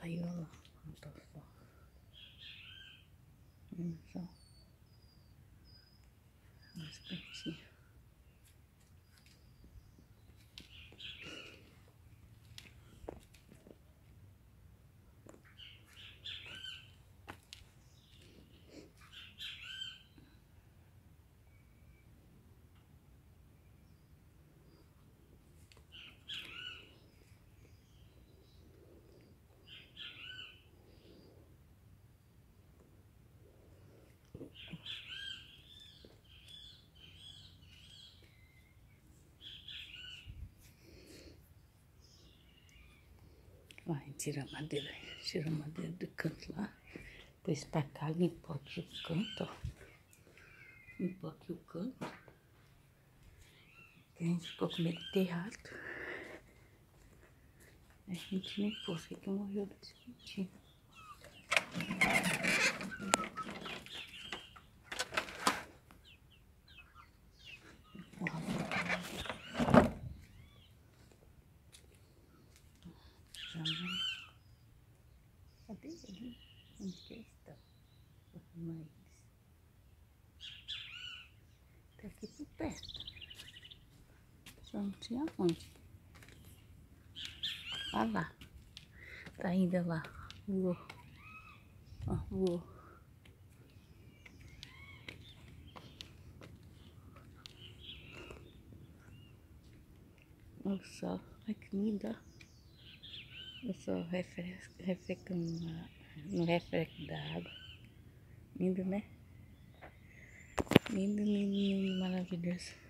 Aí, olha lá. Olha só. Olha só. Mais pertinho. Vai, tira a madeira do canto lá. Depois pra cá, limpa aqui o canto, ó. Limpa aqui o canto. Que a gente ficou com medo de ter rato. A gente limpou, sei que morreu desse jeitinho. Cadê ele? Onde que ele está? Vou arrumar eles. Tá aqui por perto. Só não tinha onde. Olha lá. Tá ainda lá. Voou. Ó, voou. Olha só. Olha que linda. Eu só refrescando no refresco da água. Lindo, né? Lindo, lindo, lindo, maravilhoso.